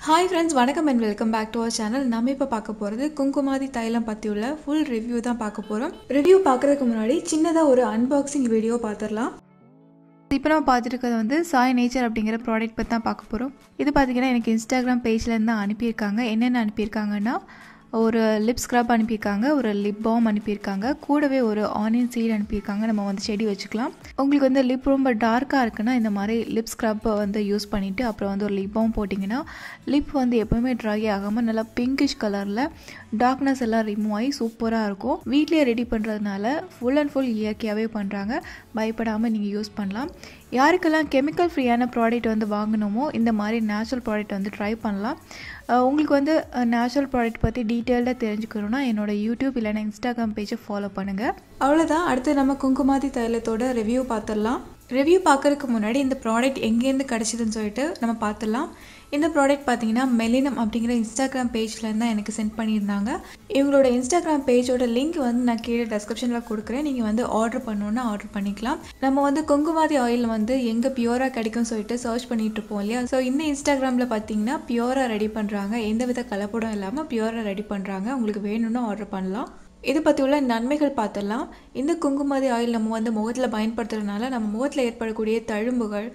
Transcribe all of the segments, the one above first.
Hi friends, welcome and welcome back to our channel. நம்ம இப்ப பார்க்க போறது குங்குமாதி தைலம் பத்தி உள்ள full review தான் பார்க்க போறோம். Review பார்க்கிறதுக்கு முன்னாடி சின்னதா ஒரு unboxing வீடியோ பார்த்திரலாம். இப்போ நம்ம பார்த்துட்டு வந்து Sai Nature அப்படிங்கிற ப்ராடக்ட் பத்தி தான் பார்க்க போறோம். இது பாத்தீங்கன்னா எனக்கு Instagram பேஜ்ல இருந்து அனுப்பியிருக்காங்க. என்னென்ன அனுப்பியிருக்காங்கன்னா ஒரு லிப் ஸ்க்ரப் அனுப்பியிருக்காங்க, ஒரு லிப் பாம் அனுப்பியிருக்காங்க, கூடவே ஒரு ஆனியன் சீட் அனுப்பியிருக்காங்க. நம்ம வந்து செடி வச்சுக்கலாம். உங்களுக்கு வந்து லிப் ரொம்ப டார்க்காக இருக்குன்னா இந்த மாதிரி லிப் ஸ்க்ரப்பை வந்து யூஸ் பண்ணிவிட்டு அப்புறம் வந்து ஒரு லிப் பாம் போட்டிங்கன்னா லிப் வந்து எப்போவுமே ட்ரை ஆகாமல் நல்லா பிங்கிஷ் கலரில் டார்க்னஸ் எல்லாம் ரிமூவ் ஆகி சூப்பராக இருக்கும். வீட்லேயே ரெடி பண்ணுறதுனால ஃபுல் அண்ட் ஃபுல் இயற்கையாகவே பண்ணுறாங்க. பயப்படாமல் நீங்கள் யூஸ் பண்ணலாம். யாருக்கெல்லாம் கெமிக்கல் ஃப்ரீயான ப்ராடக்ட் வந்து வாங்கணுமோ இந்த மாதிரி நேச்சுரல் ப்ராடக்ட் வந்து ட்ரை பண்ணலாம். உங்களுக்கு வந்து நேச்சுரல் ப்ராடக்ட் பற்றி டீட்டெயில்டாக தெரிஞ்சுக்கணுன்னா என்னோடய யூடியூப் இல்லைனா இன்ஸ்டாகிராம் பேஜை ஃபாலோ பண்ணுங்கள். அவ்வளோதான். அடுத்து நம்ம குங்குமாதி தைலத்தோட ரிவ்யூ பார்த்துடலாம். ரிவ்யூ பார்க்குறதுக்கு முன்னாடி இந்த ப்ராடக்ட் எங்கேருந்து கிடச்சிதுன்னு சொல்லிட்டு நம்ம பார்த்துடலாம். இந்த ப்ராடக்ட் பார்த்தீங்கன்னா மெலினம் அப்படிங்கிற இன்ஸ்டாகிராம் பேஜ்லேருந்து தான் எனக்கு சென்ட் பண்ணியிருந்தாங்க. இவங்களோட இன்ஸ்டாகிராம் பேஜோட லிங்க் வந்து நான் கீழே டெஸ்கிரிப்ஷனில் கொடுக்குறேன். நீங்கள் வந்து ஆர்டர் பண்ணணுன்னா ஆர்டர் பண்ணிக்கலாம். நம்ம வந்து குங்குமாதி ஆயில் வந்து எங்கே பியூராக கிடைக்கும்னு சொல்லிட்டு சர்ச் பண்ணிட்டு இருப்போம் இல்லையா. ஸோ இந்த இன்ஸ்டாகிராமில் பார்த்தீங்கன்னா பியூராக ரெடி பண்ணுறாங்க. எந்தவித கலப்படம் இல்லாமல் பியூராக ரெடி பண்ணுறாங்க. உங்களுக்கு வேணும்னா ஆர்டர் பண்ணலாம். இதை பற்றி உள்ள நன்மைகள் பார்த்துடலாம். இந்த குங்குமாதி ஆயில் நம்ம வந்து முகத்தில் பயன்படுத்துறதுனால நம்ம முகத்தில் ஏற்படக்கூடிய தழும்புகள்,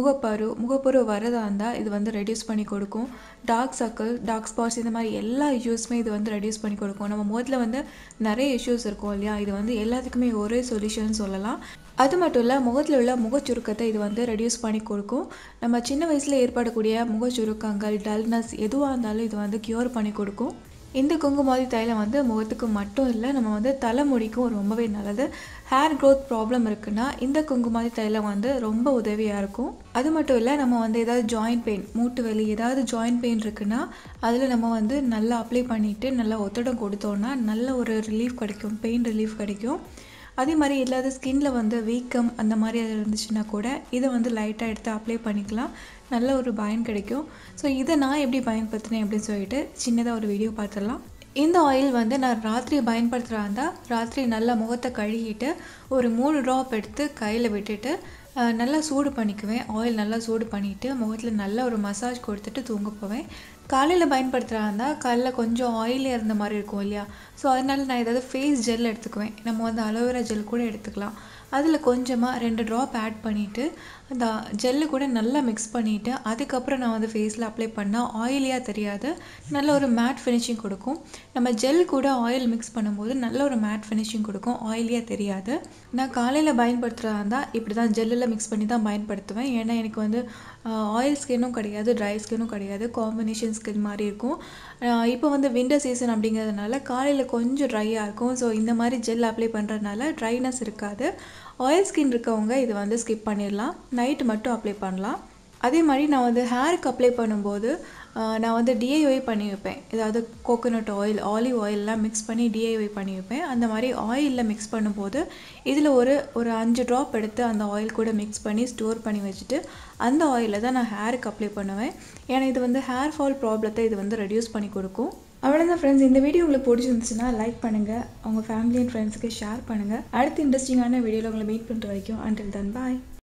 முகப்பரு வரதா இருந்தால் இது வந்து ரெடியூஸ் பண்ணி கொடுக்கும். டார்க் சர்க்கிள், டார்க் ஸ்பாட்ஸ் இந்த மாதிரி எல்லா இஷ்யூஸுமே இது வந்து ரெடியூஸ் பண்ணி கொடுக்கும். நம்ம முகத்தில் வந்து நிறைய இஷ்யூஸ் இருக்கும் இல்லையா, இது வந்து எல்லாத்துக்குமே ஒரே சொல்யூஷன் சொல்லலாம். அது மட்டும் இல்லை, முகத்தில் உள்ள முகச்சுருக்கத்தை இது வந்து ரெடியூஸ் பண்ணி கொடுக்கும். நம்ம சின்ன வயசில் ஏற்படக்கூடிய முகச்சுருக்கங்கள், டல்னஸ் எதுவாக இருந்தாலும் இது வந்து க்யூர் பண்ணி கொடுக்கும். இந்த குங்குமாதி தைலம் வந்து முகத்துக்கு மட்டும் இல்லை, நம்ம வந்து தலைமுடிக்கும் ரொம்பவே நல்லது. ஹேர் க்ரோத் ப்ராப்ளம் இருக்குன்னா இந்த குங்குமாதி தைலம் வந்து ரொம்ப உதவியாக இருக்கும். அது மட்டும் இல்லை, நம்ம வந்து ஏதாவது ஜாயின்ட் பெயின், மூட்டு வலி, ஏதாவது ஜாயின்ட் பெயின் இருக்குன்னா அதில் நம்ம வந்து நல்லா அப்ளை பண்ணிவிட்டு நல்லா ஒத்தடம் கொடுத்தோன்னா நல்ல ஒரு ரிலீஃப் கிடைக்கும், பெயின் ரிலீஃப் கிடைக்கும். அதே மாதிரி இல்லாத ஸ்கின்ல வந்து வீக்கம் அந்த மாதிரி இருந்துச்சுன்னா கூட இதை வந்து லைட்டாக எடுத்து அப்ளை பண்ணிக்கலாம். நல்ல ஒரு பயன் கிடைக்கும். ஸோ இதை நான் எப்படி பயன்படுத்தினேன் அப்படின்னு சொல்லிட்டு சின்னதாக ஒரு வீடியோ பார்த்துடலாம். இந்த ஆயில் வந்து நான் ராத்திரி பயன்படுத்துகிறா இருந்தால் ராத்திரி நல்லா முகத்தை கழுகிட்டு ஒரு 3 ட்ராப் எடுத்து கையில் விட்டுட்டு நல்லா சூடு பண்ணிக்குவேன். ஆயில் நல்லா சூடு பண்ணிவிட்டு முகத்தில் நல்லா ஒரு மசாஜ் கொடுத்துட்டு தூங்க போவேன். காலையில் பயன்படுத்துகிறா இருந்தால் காலையில் கொஞ்சம் ஆயிலே இருந்த மாதிரி இருக்கும் இல்லையா. ஸோ அதனால நான் ஏதாவது ஃபேஸ் ஜெல் எடுத்துக்குவேன். நம்ம வந்து அலோவேரா ஜெல் கூட எடுத்துக்கலாம். அதில் கொஞ்சமாக 2 ட்ராப் ஆட் பண்ணிவிட்டு அந்த ஜெல்லு கூட நல்லா மிக்ஸ் பண்ணிவிட்டு அதுக்கப்புறம் நான் வந்து ஃபேஸில் அப்ளை பண்ணால் ஆயிலியாக தெரியாது, நல்ல ஒரு மேட் ஃபினிஷிங் கொடுக்கும். நம்ம ஜெல் கூட ஆயில் மிக்ஸ் பண்ணும்போது நல்ல ஒரு மேட் ஃபினிஷிங் கொடுக்கும், ஆயிலியாக தெரியாது. நான் காலையில் பயன்படுத்துகிறதா இருந்தால் இப்படி தான் ஜெல்லில் மிக்ஸ் பண்ணி தான் பயன்படுத்துவேன். ஏன்னா எனக்கு வந்து ஆயில் ஸ்கின்னும் கிடையாது, ட்ரை ஸ்கின்னும் கிடையாது, காம்பினேஷன் ஸ்கின் மாதிரி இருக்கும். இப்போ வந்து வின்டர் சீசன் அப்படிங்கிறதுனால காலையில் கொஞ்சம் ட்ரையாக இருக்கும். ஸோ இந்த மாதிரி ஜெல் அப்ளை பண்ணுறதுனால ட்ரைனஸ் இருக்காது. ஆயில் ஸ்கின் இருக்கவங்க இது வந்து ஸ்கிப் பண்ணிடலாம், நைட்டு மட்டும் அப்ளை பண்ணலாம். அதே மாதிரி நான் வந்து ஹேருக்கு அப்ளை பண்ணும்போது நான் வந்து டிஐஒய் பண்ணி வைப்பேன். ஏதாவது கோகோனட் ஆயில், ஆலிவ் ஆயிலெலாம் மிக்ஸ் பண்ணி டிஐஒய் பண்ணி வைப்பேன். அந்த மாதிரி ஆயிலில் மிக்ஸ் பண்ணும்போது இதில் ஒரு 5 ட்ராப் எடுத்து அந்த ஆயில் கூட மிக்ஸ் பண்ணி ஸ்டோர் பண்ணி வச்சுட்டு அந்த ஆயிலில் தான் நான் ஹேருக்கு அப்ளை பண்ணுவேன். ஏன்னா இது வந்து ஹேர் ஃபால் ப்ராப்ளத்தை இது வந்து ரெடியூஸ் பண்ணி கொடுக்கும். அவ்வளோதான் ஃப்ரெண்ட்ஸ். இந்த வீடியோ உங்களுக்கு பிடிச்சிருந்துச்சுன்னா லைக் பண்ணுங்கள், உங்கள் ஃபேமிலி அண்ட் ஃப்ரெண்ட்ஸுக்கு ஷேர் பண்ணுங்கள். அடுத்த இன்ட்ரெஸ்டிங்கான வீடியோவில் உங்களை மீட் பண்ணுற வரைக்கும் until then bye.